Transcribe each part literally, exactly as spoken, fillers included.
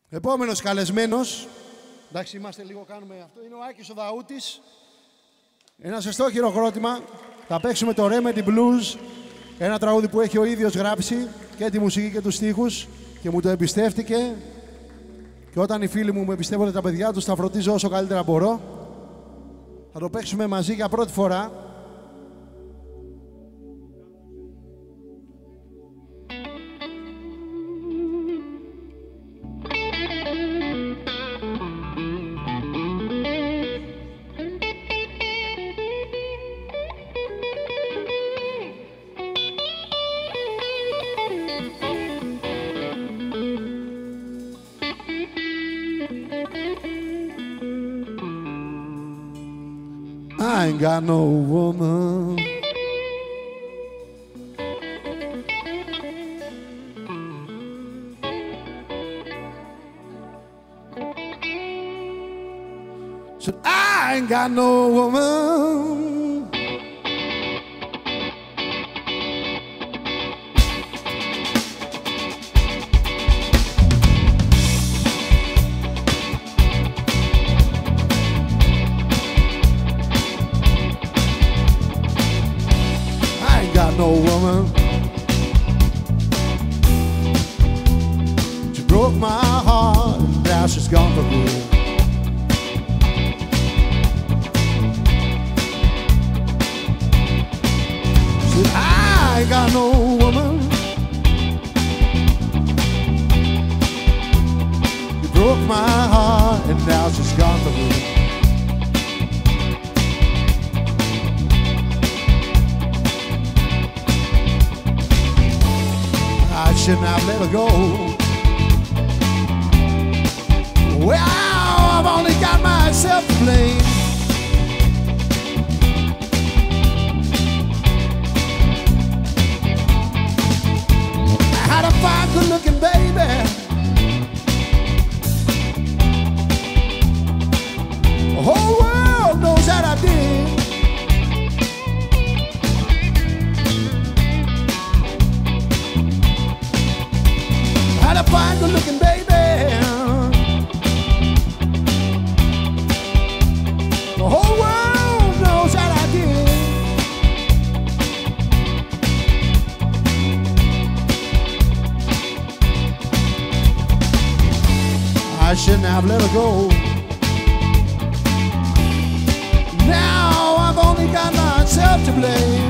Επόμενος καλεσμένος, εντάξει είμαστε λίγο, κάνουμε αυτό, είναι ο Άκης ο Δαούτης. Ένα σωστό χειροκρότημα. Θα παίξουμε το Remedy Blues, ένα τραγούδι που έχει ο ίδιος γράψει και τη μουσική και τους στίχους και μου το εμπιστεύτηκε. Και όταν οι φίλοι μου μου εμπιστεύονται τα παιδιά τους, θα φροντίζω όσο καλύτερα μπορώ. Θα το παίξουμε μαζί για πρώτη φορά. I ain't got no woman. Said I ain't got no woman. No woman. She broke my heart, now she's gone for good. Said I ain't got no woman. She broke my heart, and now she's gone for good. I shouldn't have let her go. Well, I've only got myself to blame. I had a fine, good-looking baby. The whole world knows that I did. Had a fine, good-looking baby. The whole world knows that I did. I shouldn't have let her go. Now I've only got myself to blame.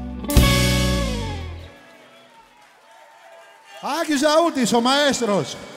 Akis Daoutis, ο μαέστρος.